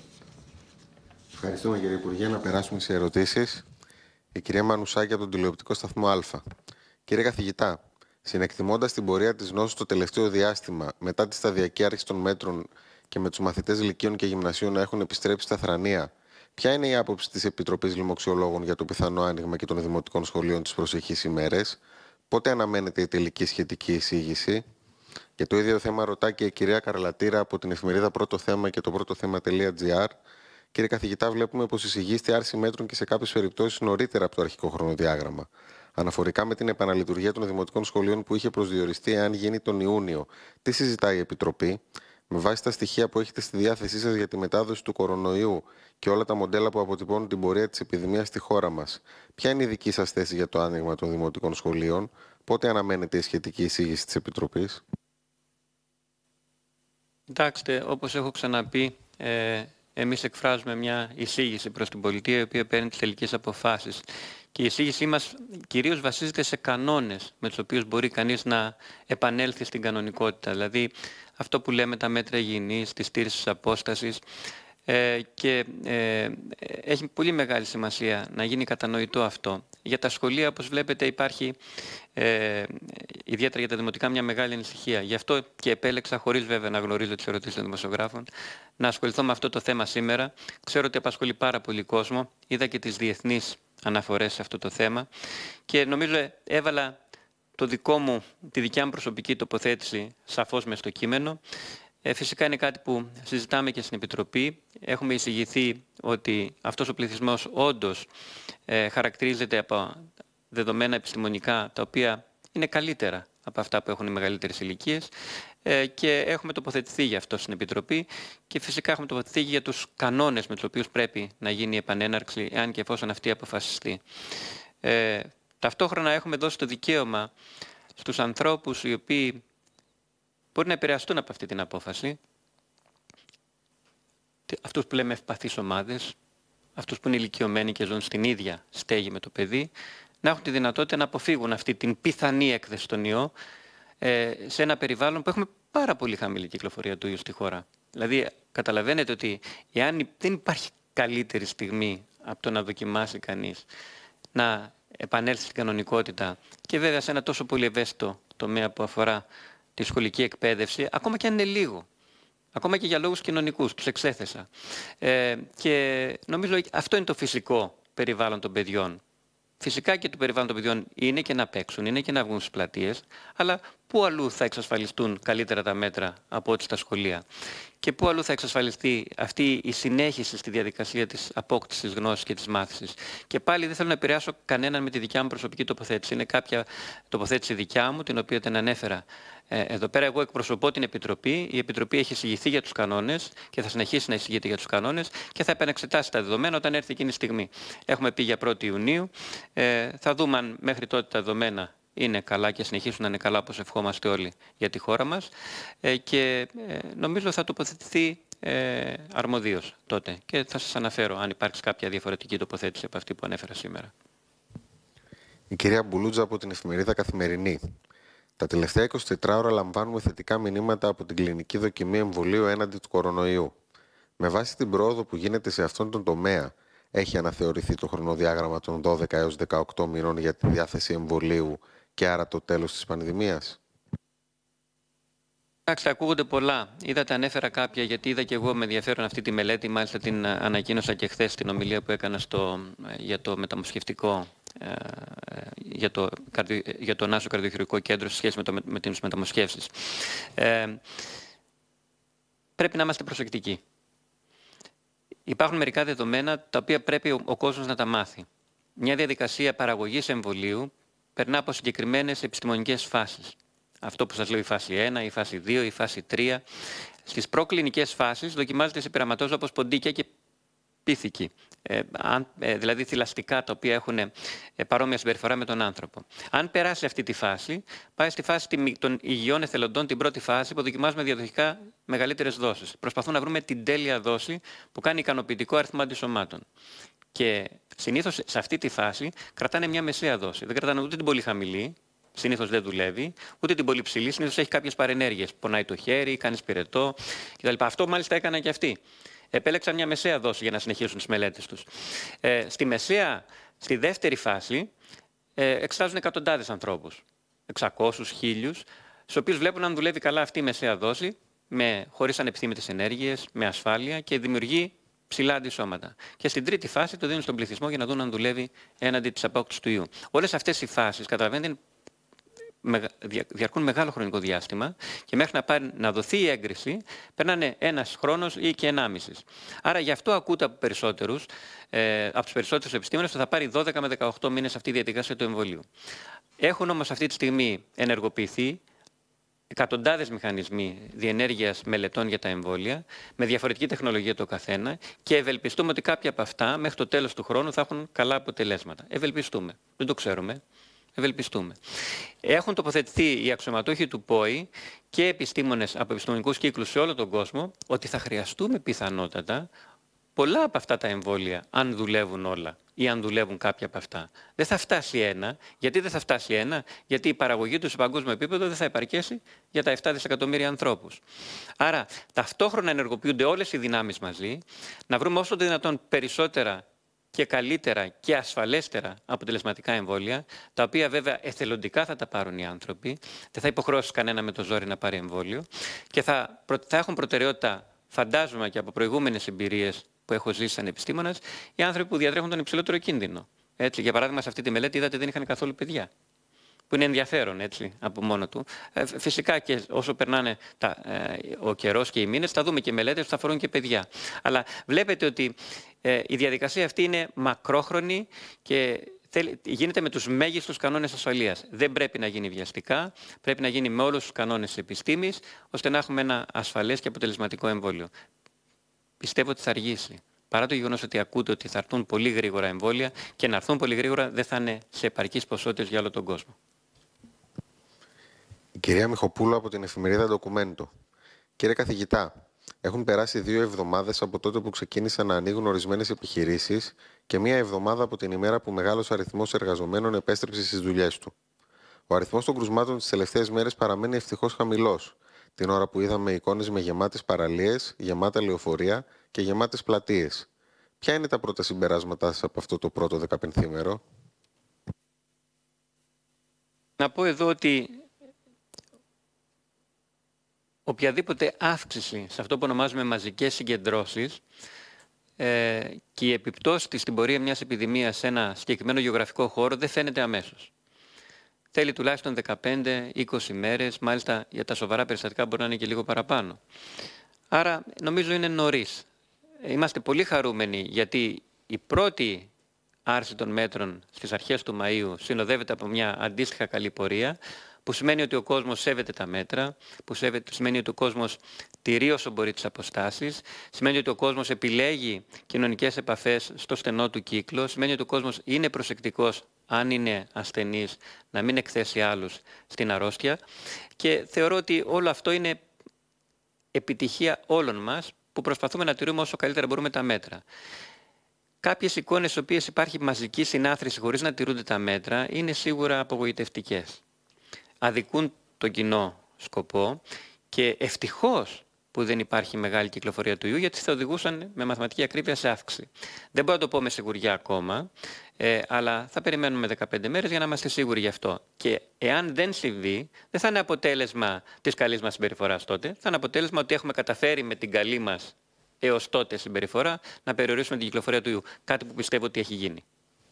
Ευχαριστούμε, κύριε Υπουργέ. Να περάσουμε σε ερωτήσεις. Η κυρία Μανουσάκη από τον τηλεοπτικό σταθμό Α. Κύριε καθηγητά, συνεκτιμώντας την πορεία της νόσου το τελευταίο διάστημα, μετά τη σταδιακή άρχιση των μέτρων και με τους μαθητές λυκείων και γυμνασίων να έχουν επιστρέψει στα Θρανία, Ποια είναι η άποψη της Επιτροπής Λοιμοξιολόγων για το πιθανό άνοιγμα και των δημοτικών σχολείων τις προσεχείς ημέρες? Πότε αναμένεται η τελική σχετική εισήγηση? Για το ίδιο θέμα ρωτά και η κυρία Καρλατήρα από την εφημερίδα Πρώτο Θέμα και το πρώτο θέμα.gr. Κύριε καθηγητά, βλέπουμε πως εισηγείστε άρση μέτρων και σε κάποιες περιπτώσεις νωρίτερα από το αρχικό χρονοδιάγραμμα. Αναφορικά με την επαναλειτουργία των δημοτικών σχολείων που είχε προσδιοριστεί εάν γίνει τον Ιούνιο, τι συζητάει η Επιτροπή? Με βάση τα στοιχεία που έχετε στη διάθεσή σας για τη μετάδοση του κορονοϊού και όλα τα μοντέλα που αποτυπώνουν την πορεία της επιδημίας στη χώρα μας, ποια είναι η δική σας θέση για το άνοιγμα των δημοτικών σχολείων? Πότε αναμένεται η σχετική εισήγηση της Επιτροπής? Κοιτάξτε, όπως έχω ξαναπεί, ε, εμείς εκφράζουμε μια εισήγηση προς την πολιτεία, η οποία παίρνει τις τελικές αποφάσεις. Και η εισήγησή μας κυρίως βασίζεται σε κανόνες με τους οποίους μπορεί κανείς να επανέλθει στην κανονικότητα. Δηλαδή, αυτό που λέμε τα μέτρα υγιεινής, τη στήριξη της απόστασης. Ε, και ε, έχει πολύ μεγάλη σημασία να γίνει κατανοητό αυτό. Για τα σχολεία, όπως βλέπετε, υπάρχει ε, ιδιαίτερα για τα δημοτικά μια μεγάλη ανησυχία. Γι' αυτό και επέλεξα, χωρίς βέβαια να γνωρίζω τις ερωτήσεις των δημοσιογράφων, να ασχοληθώ με αυτό το θέμα σήμερα. Ξέρω ότι απασχολεί πάρα πολύ κόσμο. Είδα και τις διεθνείς αναφορές σε αυτό το θέμα και νομίζω έβαλα το δικό μου, τη δικιά μου προσωπική τοποθέτηση σαφώς μες στο κείμενο. Ε, φυσικά είναι κάτι που συζητάμε και στην Επιτροπή. Έχουμε εισηγηθεί ότι αυτός ο πληθυσμός όντως ε, χαρακτηρίζεται από δεδομένα επιστημονικά τα οποία είναι καλύτερα από αυτά που έχουν οι μεγαλύτερες ηλικίες ε, και έχουμε τοποθετηθεί γι' αυτό στην Επιτροπή και φυσικά έχουμε τοποθετηθεί για τους κανόνες με τους οποίους πρέπει να γίνει η επανέναρξη, εάν και εφόσον αυτή αποφασιστεί. Ε, ταυτόχρονα έχουμε δώσει το δικαίωμα στους ανθρώπους οι οποίοι μπορεί να επηρεαστούν από αυτή την απόφαση, αυτούς που λέμε ευπαθείς ομάδες, αυτούς που είναι ηλικιωμένοι και ζουν στην ίδια στέγη με το παιδί, να έχουν τη δυνατότητα να αποφύγουν αυτή την πιθανή έκθεση στον ιό ε, σε ένα περιβάλλον που έχουμε πάρα πολύ χαμηλή κυκλοφορία του ιού στη χώρα. Δηλαδή, καταλαβαίνετε ότι εάν δεν υπάρχει καλύτερη στιγμή από το να δοκιμάσει κανείς να επανέλθει στην κανονικότητα και βέβαια σε ένα τόσο πολύ ευαίσθητο τομέα που αφορά τη σχολική εκπαίδευση, ακόμα και αν είναι λίγο. Ακόμα και για λόγους κοινωνικούς, τους εξέθεσα. Ε, και νομίζω αυτό είναι το φυσικό περιβάλλον των παιδιών. Φυσικά και το περιβάλλον των παιδιών είναι και να παίξουν, είναι και να βγουν στις πλατείες, αλλά πού αλλού θα εξασφαλιστούν καλύτερα τα μέτρα από ό,τι στα σχολεία? Και πού αλλού θα εξασφαλιστεί αυτή η συνέχιση στη διαδικασία της απόκτησης γνώσης και της μάθησης? Και πάλι δεν θέλω να επηρεάσω κανέναν με τη δικιά μου προσωπική τοποθέτηση. Είναι κάποια τοποθέτηση δικιά μου, την οποία την ανέφερα ε, εδώ πέρα. Εγώ εκπροσωπώ την Επιτροπή. Η Επιτροπή έχει εισηγηθεί για τους κανόνες και θα συνεχίσει να εισηγείται για τους κανόνες και θα επανεξετάσει τα δεδομένα όταν έρθει εκείνη η στιγμή. Έχουμε πει για πρώτη Ιουνίου. Ε, θα δούμε αν μέχρι τότε τα δεδομένα είναι καλά και συνεχίσουν να είναι καλά, όπως ευχόμαστε όλοι για τη χώρα μας ε, και ε, νομίζω θα τοποθετηθεί ε, αρμοδίως τότε και θα σας αναφέρω αν υπάρξει κάποια διαφορετική τοποθέτηση από αυτή που ανέφερα σήμερα. Η κυρία Μπουλούτζα από την εφημερίδα Καθημερινή. Τα τελευταία εικοσιτέσσερις ώρα λαμβάνουμε θετικά μηνύματα από την κλινική δοκιμή εμβολίου έναντι του κορονοϊού. Με βάση την πρόοδο που γίνεται σε αυτόν τον τομέα, έχει αναθεωρηθεί το χρονοδιάγραμμα των δώδεκα έως δεκαοκτώ μηνών για τη διάθεση εμβολίου και άρα το τέλος της πανδημίας? Εντάξει, ακούγονται πολλά. Είδατε, ανέφερα κάποια, γιατί είδα και εγώ με ενδιαφέρον αυτή τη μελέτη. Μάλιστα την ανακοίνωσα και χθες στην ομιλία που έκανα στο, για το μεταμοσχευτικό, για το, για το Νάσο Καρδιοχειρουργικό Κέντρο σε σχέση με, το, με τις μεταμοσχεύσεις. Ε, πρέπει να είμαστε προσεκτικοί. Υπάρχουν μερικά δεδομένα τα οποία πρέπει ο, ο κόσμος να τα μάθει. Μια διαδικασία παραγωγής εμβολίου περνά από συγκεκριμένες επιστημονικές φάσεις. Αυτό που σας λέω, η φάση ένα, η φάση δύο, η φάση τρία. Στις προκλινικές φάσεις δοκιμάζεται σε πειραματόζωα όπως ποντίκια και πίθηκοι. Ε, αν, ε, δηλαδή θηλαστικά τα οποία έχουν ε, παρόμοια συμπεριφορά με τον άνθρωπο. Αν περάσει αυτή τη φάση, πάει στη φάση των υγιών εθελοντών, την πρώτη φάση που δοκιμάζουμε διαδοχικά μεγαλύτερες δόσεις. Προσπαθούν να βρούμε την τέλεια δόση που κάνει ικανοποιητικό αριθμό αντισωμάτων. Και συνήθως σε αυτή τη φάση κρατάνε μια μεσαία δόση. Δεν κρατάνε ούτε την πολύ χαμηλή, συνήθως δεν δουλεύει, ούτε την πολύ ψηλή, συνήθως έχει κάποιες παρενέργειες. Πονάει το χέρι, κάνει σπιρετό κτλ. Αυτό μάλιστα έκαναν και αυτοί. Επέλεξαν μια μεσαία δόση για να συνεχίσουν τις μελέτες τους. Ε, στη μεσαία, στη δεύτερη φάση, ε, εξετάζουν εκατοντάδες ανθρώπους, εξακόσιους, χίλιους, στους οποίους βλέπουν αν δουλεύει καλά αυτή η μεσαία δόση, με, χωρίς ανεπιθύμητες ενέργειες, με ασφάλεια και δημιουργεί ψηλά αντισώματα. Και στην τρίτη φάση το δίνουν στον πληθυσμό για να δουν αν δουλεύει έναντι της απόκτησης του ιού. Όλες αυτές οι φάσεις, καταλαβαίνετε, διαρκούν μεγάλο χρονικό διάστημα και μέχρι να, πάρει, να δοθεί η έγκριση περνάνε ένας χρόνος ή και ενάμισης. Άρα γι' αυτό ακούτε από, περισσότερους, ε, από τους περισσότερους επιστήμονες ότι θα πάρει δώδεκα με δεκαοκτώ μήνες αυτή η διαδικασία του εμβολίου. Έχουν όμως αυτή τη στιγμή ενεργοποιηθεί εκατοντάδες μηχανισμοί διενέργειας μελετών για τα εμβόλια, με διαφορετική τεχνολογία το καθένα και ευελπιστούμε ότι κάποια από αυτά μέχρι το τέλος του χρόνου θα έχουν καλά αποτελέσματα. Ευελπιστούμε. Δεν το ξέρουμε. Ευελπιστούμε. Έχουν τοποθετηθεί οι αξιωματούχοι του ΠΟΗ και επιστήμονες από επιστημονικούς κύκλους σε όλο τον κόσμο ότι θα χρειαστούμε πιθανότατα πολλά από αυτά τα εμβόλια, αν δουλεύουν όλα ή αν δουλεύουν κάποια από αυτά. Δεν θα φτάσει ένα. Γιατί δεν θα φτάσει ένα? Γιατί η παραγωγή του σε παγκόσμιο επίπεδο δεν θα επαρκέσει για τα επτά δισεκατομμύρια ανθρώπους. Άρα, ταυτόχρονα ενεργοποιούνται όλες οι δυνάμεις μαζί, να βρούμε όσο το δυνατόν περισσότερα και καλύτερα και ασφαλέστερα αποτελεσματικά εμβόλια, τα οποία βέβαια εθελοντικά θα τα πάρουν οι άνθρωποι, δεν θα υποχρεώσει κανένα με το ζόρι να πάρει εμβόλιο και θα, θα έχουν προτεραιότητα, φαντάζομαι και από προηγούμενες εμπειρίες που έχω ζήσει σαν επιστήμονας, οι άνθρωποι που διατρέχουν τον υψηλότερο κίνδυνο. Έτσι, για παράδειγμα, σε αυτή τη μελέτη είδατε δεν είχαν καθόλου παιδιά. Που είναι ενδιαφέρον έτσι από μόνο του. Ε, φυσικά και όσο περνάνε τα, ε, ο καιρός και οι μήνες, θα δούμε και μελέτες που θα αφορούν και παιδιά. Αλλά βλέπετε ότι ε, η διαδικασία αυτή είναι μακρόχρονη και θέλει, γίνεται με τους μέγιστους κανόνες ασφαλείας. Δεν πρέπει να γίνει βιαστικά, πρέπει να γίνει με όλους τους κανόνες της επιστήμης, ώστε να έχουμε ένα ασφαλές και αποτελεσματικό εμβόλιο. Πιστεύω ότι θα αργήσει. Παρά το γεγονός ότι ακούτε ότι θα έρθουν πολύ γρήγορα εμβόλια και να έρθουν πολύ γρήγορα δεν θα είναι σε επαρκείς ποσότητες για όλο τον κόσμο. Η κυρία Μιχοπούλου από την εφημερίδα Ντοκουμέντο. Κύριε καθηγητά, έχουν περάσει δύο εβδομάδες από τότε που ξεκίνησαν να ανοίγουν ορισμένες επιχειρήσεις και μία εβδομάδα από την ημέρα που μεγάλος αριθμός εργαζομένων επέστρεψε στις δουλειές του. Ο αριθμός των κρουσμάτων τις τελευταίες μέρες παραμένει ευτυχώς χαμηλός, την ώρα που είδαμε εικόνες με γεμάτες παραλίες, γεμάτα λεωφορεία και γεμάτες πλατείες. Ποια είναι τα πρώτα συμπεράσματά σας από αυτό το πρώτο δεκαπενθήμερο? Να πω εδώ ότι οποιαδήποτε αύξηση σε αυτό που ονομάζουμε μαζικές συγκεντρώσεις ε, και η επιπτώση της στην πορεία μιας επιδημίας σε ένα συγκεκριμένο γεωγραφικό χώρο δεν φαίνεται αμέσως. Θέλει τουλάχιστον δεκαπέντε με είκοσι μέρες, μάλιστα για τα σοβαρά περιστατικά μπορεί να είναι και λίγο παραπάνω. Άρα νομίζω είναι νωρίς. Είμαστε πολύ χαρούμενοι γιατί η πρώτη άρση των μέτρων στις αρχές του Μαΐου συνοδεύεται από μια αντίστοιχα καλή πορεία, που σημαίνει ότι ο κόσμος σέβεται τα μέτρα, που σέβεται, σημαίνει ότι ο κόσμος τηρεί όσο μπορεί τις αποστάσεις, σημαίνει ότι ο κόσμος επιλέγει κοινωνικές επαφές στο στενό του κύκλο, σημαίνει ότι ο κόσμος είναι προσεκτικός αν είναι ασθενής να μην εκθέσει άλλους στην αρρώστια και θεωρώ ότι όλο αυτό είναι επιτυχία όλων μας που προσπαθούμε να τηρούμε όσο καλύτερα μπορούμε τα μέτρα. Κάποιες εικόνες στις οποίες υπάρχει μαζική συνάθρηση χωρίς να τηρούνται τα μέτρα είναι σίγουρα απογοητευτικές. Αδικούν τον κοινό σκοπό και ευτυχώς που δεν υπάρχει μεγάλη κυκλοφορία του ιού, γιατί θα οδηγούσαν με μαθηματική ακρίβεια σε αύξηση. Δεν μπορώ να το πω με σιγουριά ακόμα, ε, αλλά θα περιμένουμε δεκαπέντε μέρες για να είμαστε σίγουροι γι' αυτό. Και εάν δεν συμβεί, δεν θα είναι αποτέλεσμα της καλής μας συμπεριφοράς τότε, θα είναι αποτέλεσμα ότι έχουμε καταφέρει με την καλή μας έως τότε συμπεριφορά να περιορίσουμε την κυκλοφορία του ιού. Κάτι που πιστεύω ότι έχει γίνει.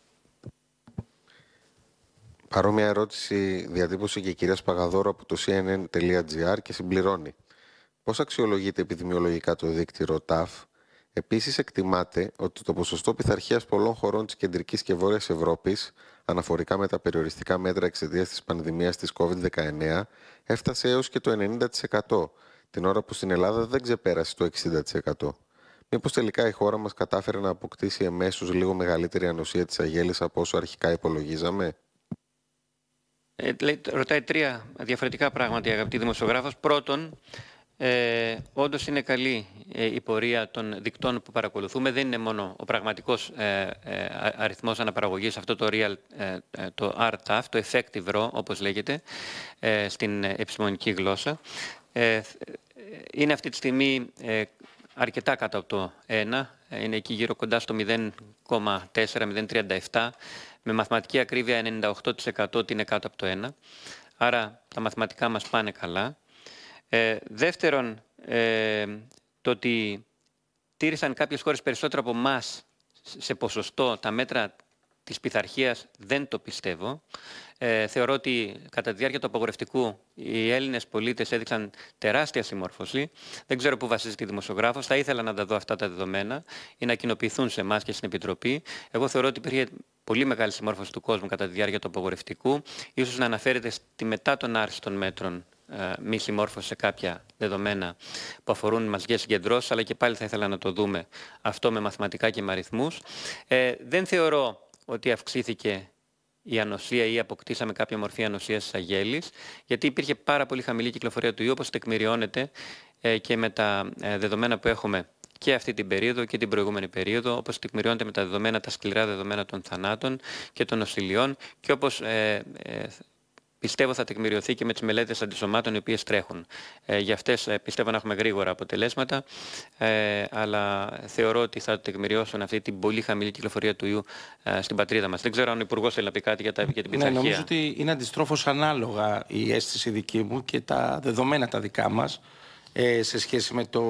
Παρόμοια ερώτηση διατύπωσε και η κυρία Σπαγαδόρο από το σι εν εν τελεία τζι άρ και συμπληρώνει. Πώς αξιολογείται επιδημιολογικά το δίκτυο ΡΟΤΑΦ? Επίσης, εκτιμάται ότι το ποσοστό πειθαρχίας πολλών χωρών της κεντρικής και βόρειας Ευρώπης, αναφορικά με τα περιοριστικά μέτρα εξαιτίας της πανδημίας της κόβιντ δεκαεννέα, έφτασε έως και το ενενήντα τοις εκατό, την ώρα που στην Ελλάδα δεν ξεπέρασε το εξήντα τοις εκατό. Μήπως τελικά η χώρα μας κατάφερε να αποκτήσει εμέσως λίγο μεγαλύτερη ανοσία της αγέλης από όσο αρχικά υπολογίζαμε? Ε, ρωτάει τρία διαφορετικά πράγματα η αγαπητή δημοσιογράφος. Πρώτον, ε, όντως είναι καλή ε, η πορεία των δικτών που παρακολουθούμε. Δεν είναι μόνο ο πραγματικός ε, ε, αριθμός αναπαραγωγής, αυτό το, real, ε, το αρ ταφ, το effective raw, όπως λέγεται, ε, στην επιστημονική γλώσσα. Ε, είναι αυτή τη στιγμή ε, αρκετά κάτω από το ένα, είναι εκεί γύρω κοντά στο μηδέν κόμμα τέσσερα με μηδέν κόμμα τριάντα επτά, με μαθηματική ακρίβεια ενενήντα οκτώ τοις εκατό ότι είναι κάτω από το ένα. Άρα τα μαθηματικά μας πάνε καλά. Ε, δεύτερον, ε, το ότι τήρησαν κάποιες χώρες περισσότερο από εμάς σε ποσοστό τα μέτρα της πειθαρχίας, δεν το πιστεύω. Ε, θεωρώ ότι κατά τη διάρκεια του απαγορευτικού οι Έλληνες πολίτες έδειξαν τεράστια συμμόρφωση. Δεν ξέρω πού βασίζεται η δημοσιογράφος. Θα ήθελα να τα δω αυτά τα δεδομένα ή να κοινοποιηθούν σε εμάς και στην Επιτροπή. Εγώ θεωρώ ότι υπήρχε πολύ μεγάλη συμμόρφωση του κόσμου κατά τη διάρκεια του απαγορευτικού. Ίσως να αναφέρεται στη μετά των άρση των μέτρων ε, μη συμμόρφωση σε κάποια δεδομένα που αφορούν μαζικές συγκεντρώσεις, αλλά και πάλι θα ήθελα να το δούμε αυτό με μαθηματικά και με αριθμούς. Ε, δεν θεωρώ ότι αυξήθηκε η ανοσία ή αποκτήσαμε κάποια μορφή ανοσίας της αγέλης, γιατί υπήρχε πάρα πολύ χαμηλή κυκλοφορία του ιού, όπως τεκμηριώνεται ε, και με τα ε, δεδομένα που έχουμε και αυτή την περίοδο και την προηγούμενη περίοδο, όπως τεκμηριώνεται με τα δεδομένα, τα σκληρά δεδομένα των θανάτων και των νοσηλειών και όπως ε, ε, πιστεύω θα τεκμηριωθεί και με τις μελέτες αντισωμάτων οι οποίες τρέχουν. Ε, για αυτές ε, πιστεύω να έχουμε γρήγορα αποτελέσματα, ε, αλλά θεωρώ ότι θα τεκμηριώσουν αυτή την πολύ χαμηλή κυκλοφορία του ιού ε, στην πατρίδα μας. Δεν ξέρω αν ο Υπουργός θέλει να πει κάτι για, τα, για την πειθαρχία. Ναι, νομίζω ότι είναι αντιστρόφως ανάλογα η αίσθηση δική μου και τα δεδομένα τα δικά μας ε, σε σχέση με, το,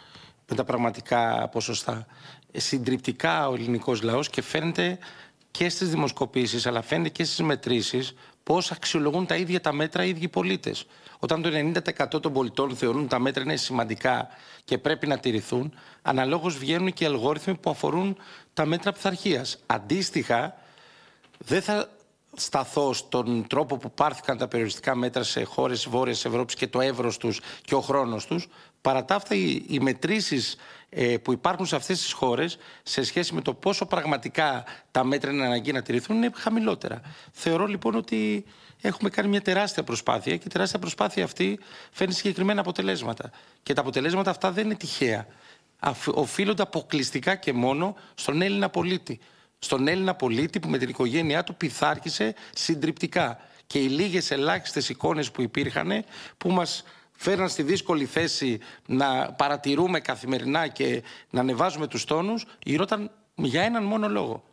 με τα πραγματικά ποσοστά. Ε, συντριπτικά ο ελληνικός λαός και φαίνεται και στις δημοσκοπήσεις, αλλά φαίνεται και στις μετρήσεις, πώς αξιολογούν τα ίδια τα μέτρα οι ίδιοι πολίτες. Όταν το ενενήντα τοις εκατό των πολιτών θεωρούν τα μέτρα είναι σημαντικά και πρέπει να τηρηθούν, αναλόγως βγαίνουν και οι αλγόριθμοι που αφορούν τα μέτρα πειθαρχίας. Αντίστοιχα, δεν θα σταθώ στον τρόπο που πάρθηκαν τα περιοριστικά μέτρα σε χώρες Βόρειας Ευρώπης και το εύρος τους και ο χρόνος τους. Παρά τα αυτά, οι, οι μετρήσεις ε, που υπάρχουν σε αυτές τις χώρες σε σχέση με το πόσο πραγματικά τα μέτρα είναι αναγκαία να τηρηθούν είναι χαμηλότερα. Θεωρώ λοιπόν ότι έχουμε κάνει μια τεράστια προσπάθεια και η τεράστια προσπάθεια αυτή φέρνει συγκεκριμένα αποτελέσματα. Και τα αποτελέσματα αυτά δεν είναι τυχαία. Οφείλονται αποκλειστικά και μόνο στον Έλληνα πολίτη. Στον Έλληνα πολίτη που με την οικογένειά του πειθάρχησε συντριπτικά. Και οι λίγες ελάχιστες εικόνες που υπήρχαν, που μας φέρναν στη δύσκολη θέση να παρατηρούμε καθημερινά και να ανεβάζουμε τους τόνους, γινόταν για έναν μόνο λόγο.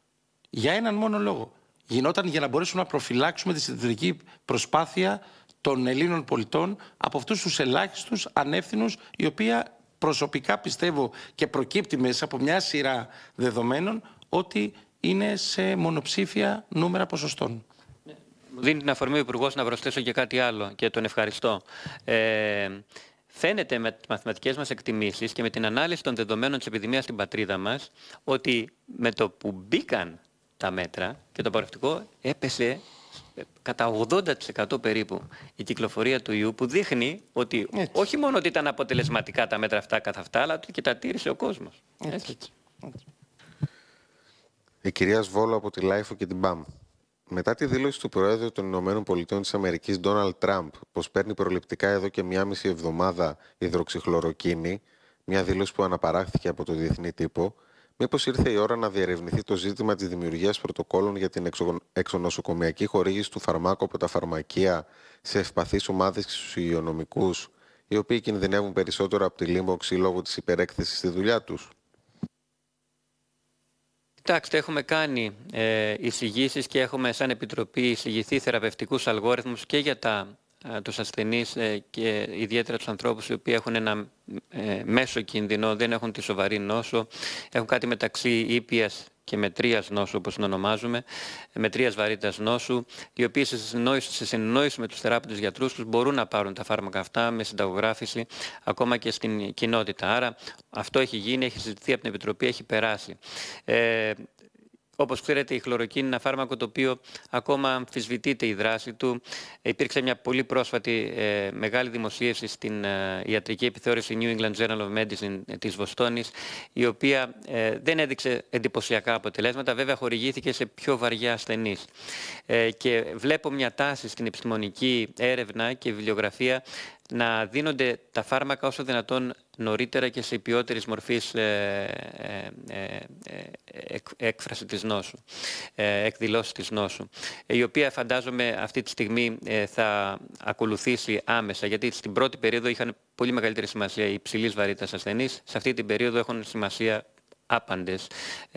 Για έναν μόνο λόγο. Γινόταν για να μπορέσουμε να προφυλάξουμε τη συντηρητική προσπάθεια των Ελλήνων πολιτών από αυτούς τους ελάχιστους ανεύθυνους, οι οποίοι προσωπικά πιστεύω και προκύπτει μέσα από μια σειρά δεδομένων ότι είναι σε μονοψήφια νούμερα ποσοστών. Μου δίνει την αφορμή ο Υπουργός να προσθέσω και κάτι άλλο και τον ευχαριστώ. Ε, φαίνεται με τις μαθηματικές μας εκτιμήσεις και με την ανάλυση των δεδομένων της επιδημίας στην πατρίδα μας ότι με το που μπήκαν τα μέτρα και το απαγορευτικό έπεσε κατά ογδόντα τοις εκατό περίπου η κυκλοφορία του ιού, που δείχνει ότι έτσι, όχι μόνο ότι ήταν αποτελεσματικά τα μέτρα αυτά καθ' αυτά, αλλά ότι και τα τήρησε ο κόσμος. Έτσι. Έτσι. Έτσι. Η κυρία Σβόλο από τη Λάιφο και την ΜΠΑΜ. Μετά τη δήλωση του Προέδρου των Ηνωμένων Πολιτειών της Αμερικής, Ντόναλντ Τραμπ, πως παίρνει προληπτικά εδώ και μία μισή εβδομάδα υδροξυχλωροκίνη, μια δήλωση που αναπαράχθηκε από το διεθνή τύπο, μήπως ήρθε η ώρα να διερευνηθεί το ζήτημα της δημιουργίας πρωτοκόλων για την εξο... εξονοσοκομιακή χορήγηση του φαρμάκου από τα φαρμακεία σε ευπαθείς ομάδες και στους υγειονομικούς, οι οποίοι κινδυνεύουν περισσότερο από τη λίμωξη λόγω της υπερέκθεσης στη δουλειά τους? Κοιτάξτε, έχουμε κάνει ε, εισηγήσεις και έχουμε σαν Επιτροπή εισηγηθεί θεραπευτικούς αλγόριθμους και για τα, ε, τους ασθενείς ε, και ιδιαίτερα τους ανθρώπους οι οποίοι έχουν ένα ε, μέσο κίνδυνο, δεν έχουν τη σοβαρή νόσο, έχουν κάτι μεταξύ ήπιας και μετρίας νόσου, όπως την ονομάζουμε, μετρίας βαρύτητας νόσου, οι οποίοι σε συνεννόηση, σε συνεννόηση με τους θεράπευτες γιατρούς τους μπορούν να πάρουν τα φάρμακα αυτά με συνταγογράφηση ακόμα και στην κοινότητα. Άρα αυτό έχει γίνει, έχει συζητηθεί από την Επιτροπή, έχει περάσει. Ε, Όπως ξέρετε, η χλωροκίνη είναι ένα φάρμακο το οποίο ακόμα αμφισβητείται η δράση του. Υπήρξε μια πολύ πρόσφατη ε, μεγάλη δημοσίευση στην ε, ιατρική επιθεώρηση New England Journal of Medicine ε, της Βοστόνης, η οποία ε, δεν έδειξε εντυπωσιακά αποτελέσματα, βέβαια χορηγήθηκε σε πιο βαριά ασθενείς. Ε, και βλέπω μια τάση στην επιστημονική έρευνα και βιβλιογραφία να δίνονται τα φάρμακα όσο δυνατόν νωρίτερα και σε ποιότερης μορφής ε, ε, ε, ε, έκφραση της νόσου, ε, εκδηλώση της νόσου, η οποία φαντάζομαι αυτή τη στιγμή ε, θα ακολουθήσει άμεσα, γιατί στην πρώτη περίοδο είχαν πολύ μεγαλύτερη σημασία οι υψηλής βαρύτητας ασθενείς, σε αυτή την περίοδο έχουν σημασία άπαντες. Ε,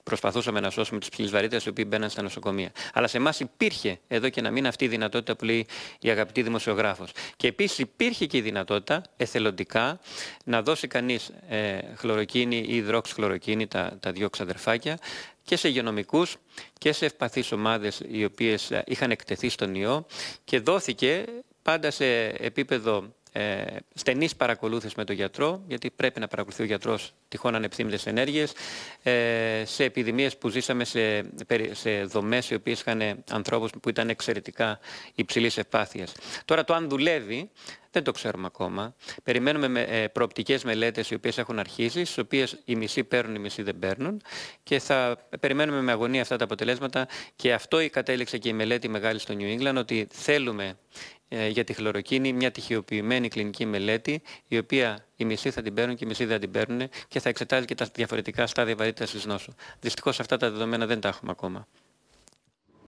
προσπαθούσαμε να σώσουμε τους ψηλής βαρύτητας οι οποίοι μπαίναν στα νοσοκομεία. Αλλά σε εμάς υπήρχε εδώ και ένα μήνα αυτή η δυνατότητα που λέει η αγαπητή δημοσιογράφος. Και επίσης υπήρχε και η δυνατότητα εθελοντικά να δώσει κανείς ε, χλωροκίνη ή υδρόξυχλωροκίνη, τα, τα δύο ξαδερφάκια, και σε υγειονομικούς και σε ευπαθείς ομάδες οι οποίες είχαν εκτεθεί στον ιό, και δόθηκε πάντα σε επίπεδο ε, στενής παρακολούθησης με τον γιατρό, γιατί πρέπει να παρακολουθεί ο γιατρός τυχόν ανεπιθύμητες ενέργειες, ε, σε επιδημίες που ζήσαμε σε, σε δομές οι οποίες είχαν ανθρώπους που ήταν εξαιρετικά υψηλής ευπάθειας. Τώρα το αν δουλεύει δεν το ξέρουμε ακόμα. Περιμένουμε με, ε, προοπτικές μελέτες οι οποίες έχουν αρχίσει, στις οποίες οι μισοί παίρνουν, οι μισοί δεν παίρνουν, και θα περιμένουμε με αγωνία αυτά τα αποτελέσματα. Και αυτό κατέληξε και η μελέτη μεγάλη στο New England, ότι θέλουμε ε, για τη χλωροκίνη μια τυχεοποιημένη κλινική μελέτη, η οποία οι μισοί θα την παίρνουν και οι μισοί δεν την παίρνουν, και θα εξετάζει και τα διαφορετικά στάδια βαρύτητας της νόσου. Δυστυχώς αυτά τα δεδομένα δεν τα έχουμε ακόμα.